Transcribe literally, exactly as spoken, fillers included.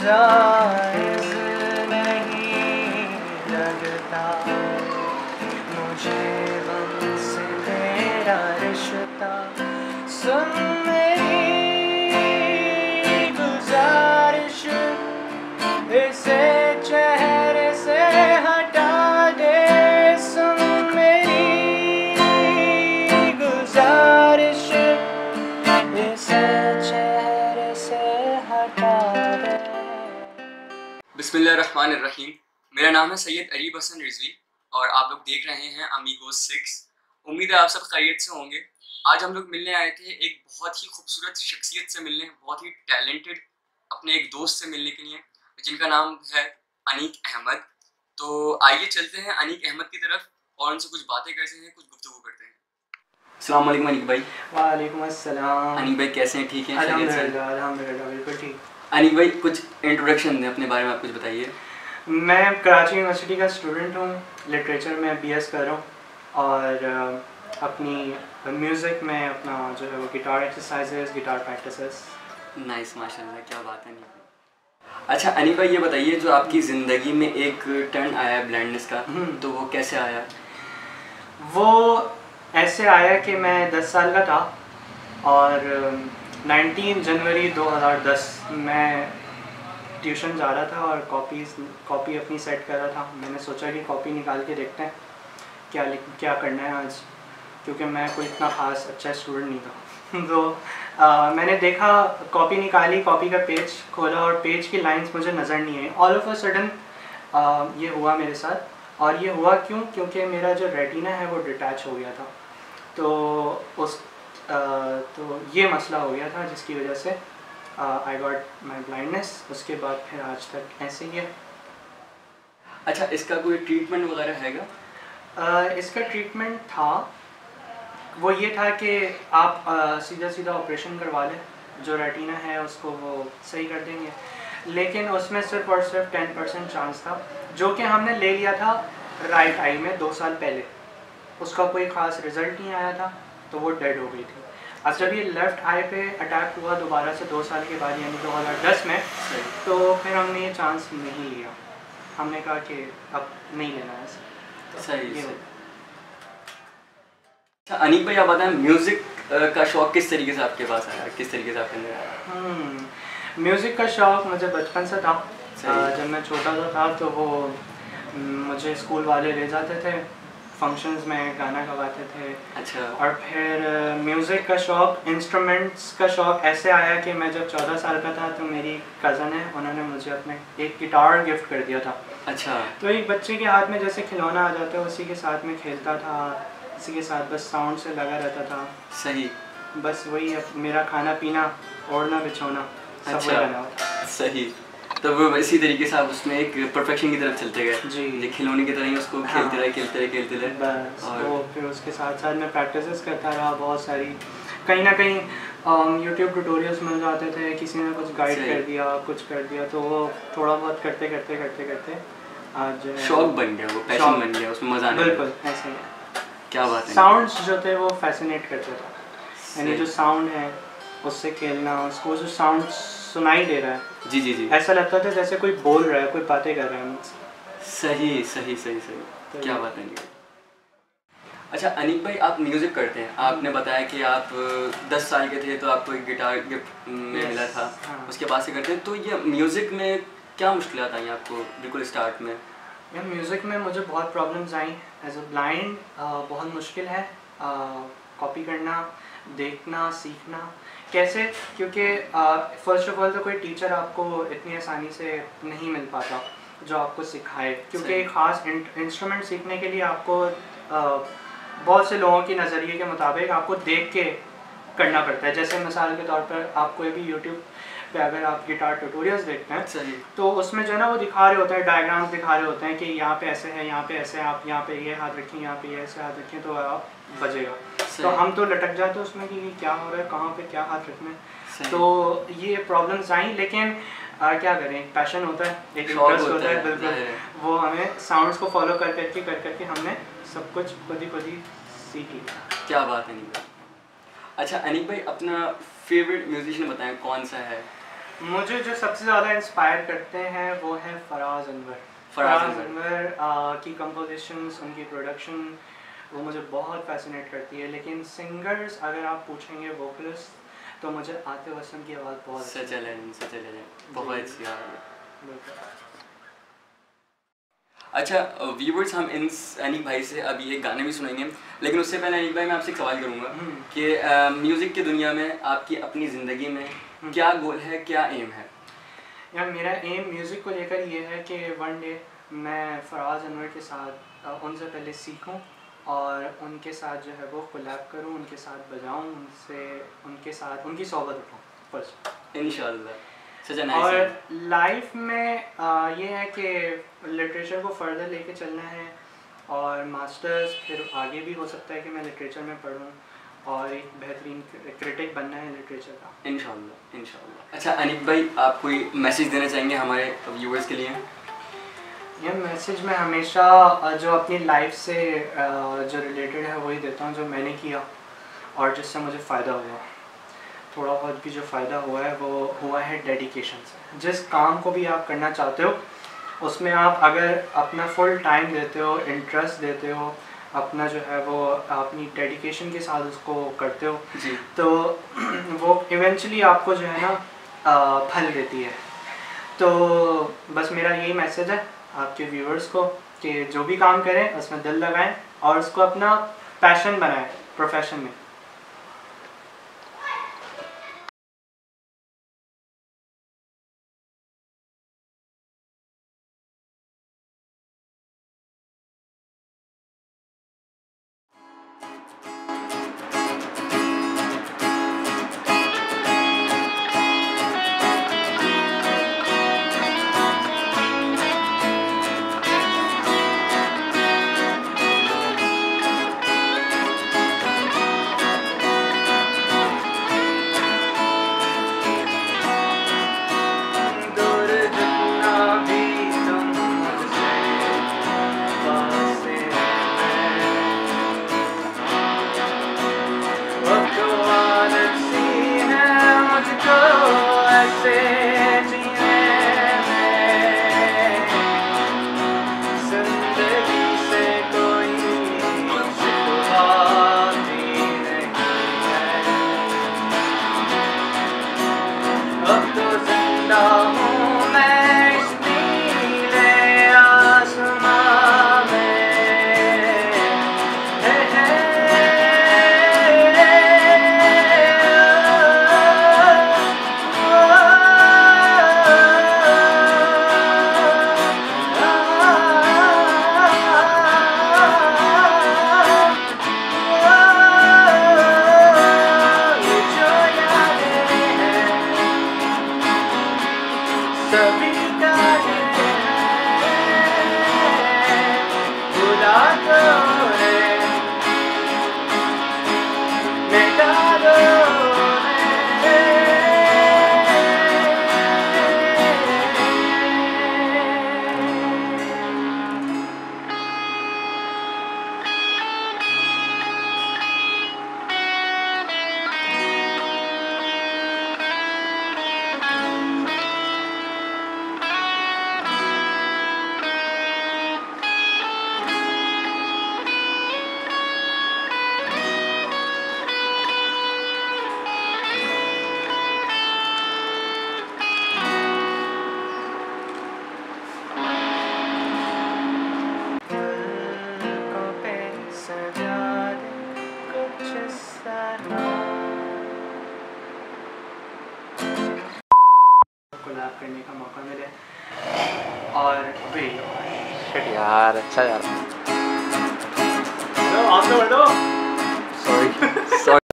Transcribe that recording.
जायज़ नहीं लगता मुझे गम से तेरा रिश्ता। सुन मेरी गुजारिश, इसे चेहरे से हटा दे। सुन मेरी गुजारिश, इसे चेहरे से हटा दे। बिस्मिल्लाहिर्रहमानिर्रहीम। मेरा नाम है सैयद अरीब हसन रिजवी और आप लोग देख रहे हैं अमीगोस सिक्स। उम्मीद है आप सब खैरियत से होंगे। आज हम लोग मिलने आए थे एक बहुत ही खूबसूरत शख्सियत से मिलने, बहुत ही टैलेंटेड अपने एक दोस्त से मिलने के लिए जिनका नाम है अनीक अहमद। तो आइए चलते हैं अनीक अहमद की तरफ और उनसे कुछ बातें करते हैं, कुछ गुफ्तगू करते हैं। अस्सलाम वालेकुम अनीक भाई। वालेकुम अस्सलाम। अनीक भाई कैसे हैं? ठीक हैं? अल्हम्दुलिल्लाह अल्हम्दुलिल्लाह बिल्कुल ठीक। अनीक भाई कुछ इंट्रोडक्शन दें अपने बारे में, आप कुछ बताइए। मैं कराची यूनिवर्सिटी का स्टूडेंट हूँ, लिटरेचर में बीएस कर रहा हूँ और अपनी म्यूज़िक में अपना जो है वो guitar exercises, guitar practices. Nice, माशाल्लाह, क्या बात है अनीक भाई। अच्छा अनीक भाई ये बताइए, जो आपकी ज़िंदगी में एक टर्न आया है ब्लाइंडनेस का, तो वो कैसे आया? वो ऐसे आया कि मैं दस साल का था और उन्नीस जनवरी दो हज़ार दस मैं ट्यूशन जा रहा था और कॉपीज़ कॉपी अपनी सेट कर रहा था। मैंने सोचा कि कॉपी निकाल के देखते हैं क्या लिख क्या करना है आज, क्योंकि मैं कोई इतना ख़ास अच्छा स्टूडेंट नहीं था। तो आ, मैंने देखा, कॉपी निकाली, कॉपी का पेज खोला और पेज की लाइंस मुझे नज़र नहीं आई। ऑल ऑफ अ सडन ये हुआ मेरे साथ। और ये हुआ क्यों? क्योंकि मेरा जो रेटिना है वो डिटैच हो गया था। तो उस आ, तो ये मसला हो गया था जिसकी वजह से आई गॉट माई ब्लाइंडनेस। उसके बाद फिर आज तक ऐसे ही है। अच्छा इसका कोई ट्रीटमेंट वगैरह हैगा? uh, इसका ट्रीटमेंट था, वो ये था कि आप uh, सीधा सीधा ऑपरेशन करवा लें, जो रेटिना है उसको वो सही कर देंगे। लेकिन उसमें सिर्फ और सिर्फ टेन परसेंट चांस था, जो कि हमने ले लिया था राइट आई में दो साल पहले। उसका कोई ख़ास रिज़ल्ट नहीं आया था, तो वो डेड हो गई थी। अब जब ये लेफ़्ट आई पे अटैक हुआ दोबारा से दो साल के बाद, यानी दो हज़ार दस में, तो फिर हमने ये चांस नहीं लिया। हमने कहा कि अब नहीं लेना है तो सही ये। सही। अच्छा अनीक भाई आप बताएं, म्यूज़िक का शौक़ किस तरीके से आपके पास आया, किस तरीके से आपके अंदर आया? म्यूज़िक का शौक़ मुझे बचपन से था। जब मैं छोटा सा था तो वो मुझे स्कूल वाले ले जाते थे, फंक्शंस में गाना गवाते थे। अच्छा। और फिर म्यूज़िक का शौक़, इंस्ट्रूमेंट्स का शौक़ ऐसे आया कि मैं जब चौदह साल का था तो मेरी कज़न है, उन्होंने मुझे अपने एक गिटार गिफ्ट कर दिया था। अच्छा। तो एक बच्चे के हाथ में जैसे खिलौना आ जाता है, उसी के साथ में खेलता था, उसी के साथ बस साउंड से लगा रहता था। सही। बस वही मेरा खाना पीना, ओढ़ना बिछोना सब अच्छा। वही बना हुआ। सही। तो वो इसी तरीके से आप उसमें एक परफेक्शन की तरफ चलते गए जी, खिलौने की तरह ही उसको हाँ। खेलते रहे खेलते रहे खेलते रहे बस। और तो फिर उसके साथ साथ मैं प्रैक्टिसेस करता रहा बहुत सारी। कहीं ना कहीं यूट्यूब ट्यूटोरियल्स मिल जाते थे, किसी ने कुछ गाइड कर दिया, कुछ कर दिया, तो वो थोड़ा बहुत करते करते करते करते आज शौक बन गया, वो पैशन बन गया, उसमें मज़ा आने लगा। बिल्कुल ऐसे ही। क्या बात है। साउंड्स जो थे वो फैसिनेट करते थे, यानी जो साउंड है उससे खेलना, उसको जो साउंड सुनाई दे रहा है, जी जी जी, ऐसा लगता था जैसे कोई बोल रहा है, कोई बातें कर रहा है मुझसे। सही सही सही सही। तो क्या बात है। अच्छा अनीक भाई आप म्यूज़िक करते हैं, आपने बताया कि आप दस साल के थे तो आपको एक गिटार गिफ्ट में मिला था, हाँ। उसके बाद से करते हैं। तो ये म्यूज़िक में क्या मुश्किलात आई आपको बिल्कुल स्टार्ट में? यार म्यूज़िक में मुझे बहुत प्रॉब्लम्स आई एज अ ब्लाइंड। बहुत मुश्किल है कॉपी करना, देखना, सीखना कैसे, क्योंकि फर्स्ट ऑफ ऑल तो कोई टीचर आपको इतनी आसानी से नहीं मिल पाता जो आपको सिखाए, क्योंकि एक ख़ास इंस्ट्रूमेंट सीखने के लिए आपको uh, बहुत से लोगों की नज़रिए के मुताबिक आपको देख के करना पड़ता है। जैसे मिसाल के तौर पर आप कोई भी यूट्यूब पे अगर आप गिटार ट्यूटोरियल्स देखते हैं तो उसमें जो है ना वो दिखा रहे होते हैं, डायग्राम्स दिखा रहे होते हैं कि यहाँ पे ऐसे है, यहाँ पे ऐसे है, आप यहाँ पे ये हाथ रखें, यहाँ पे ये ऐसे हाथ रखें तो आप बजेगा। तो हम तो लटक जाते हैं उसमें कि क्या हो रहा है, कहाँ पे क्या हाथ रखना है। तो ये प्रॉब्लम्स आई, लेकिन आ, क्या करें, पैशन होता है, एक इंटरेस्ट होता है, बिल्कुल वो हमें साउंड्स को फॉलो कर करके कर करके हमने सब कुछ खुद ही खुद ही सीख लिया। क्या बात है अनीक भाई। अच्छा अनीक भाई अपना फेवरेट म्यूजिशियन बताएं कौन सा है? मुझे जो सबसे ज़्यादा इंस्पायर करते हैं वो है फराज अनवर। फराज फराज अनवर। अनवर आ, की कंपोजिशंस, उनकी प्रोडक्शन वो मुझे बहुत फैसिनेट करती है। लेकिन सिंगर्स अगर आप पूछेंगे वोकलिस्ट तो मुझे आतिफ असलम की आवाज़ बहुत अच्छी सच है, सच है, बहुत अच्छी है। अच्छा व्यूवर्स, हम इन अनीक भाई से अभी एक गाने भी सुनेंगे, लेकिन उससे पहले अनीक भाई मैं आपसे एक सवाल करूँगा कि म्यूज़िक की दुनिया में आपकी अपनी ज़िंदगी में क्या गोल है, क्या एम है? यार मेरा एम म्यूज़िक को लेकर ये है कि वन डे मैं फराज अनवर के साथ उनसे पहले सीखूं और उनके साथ जो है वो कोलैब करूं, उनके साथ बजाऊं, उनसे उनके साथ उनकी सोबत उठाऊं फर्स्ट इंशाल्लाह। और लाइफ में आ, ये है कि लिटरेचर को फर्दर लेके चलना है और मास्टर्स, फिर आगे भी हो सकता है कि मैं लिटरेचर में पढूं और एक बेहतरीन क्रिटिक बनना है लिटरेचर का इंशाल्लाह इंशाल्लाह। अच्छा अनीक भाई, आप कोई मैसेज देना चाहेंगे हमारे व्यूअर्स के लिए? ये मैसेज मैं हमेशा जो अपनी लाइफ से जो रिलेटेड है वही देता हूँ जो मैंने किया और जिससे मुझे फ़ायदा हुआ। थोड़ा बहुत भी जो फ़ायदा हुआ है वो हुआ है डेडिकेशन से। जिस काम को भी आप करना चाहते हो उसमें आप अगर अपना फुल टाइम देते हो, इंटरेस्ट देते हो, अपना जो है वो अपनी डेडिकेशन के साथ उसको करते हो जी, तो वो इवेंचुअली आपको जो है ना फल देती है। तो बस मेरा यही मैसेज है आपके व्यूअर्स को कि जो भी काम करें उसमें दिल लगाएं और उसको अपना पैशन बनाएं प्रोफेशन में। कोलैब करने का मौका मिले और वे यार अच्छा यार आप तो सॉरी सॉरी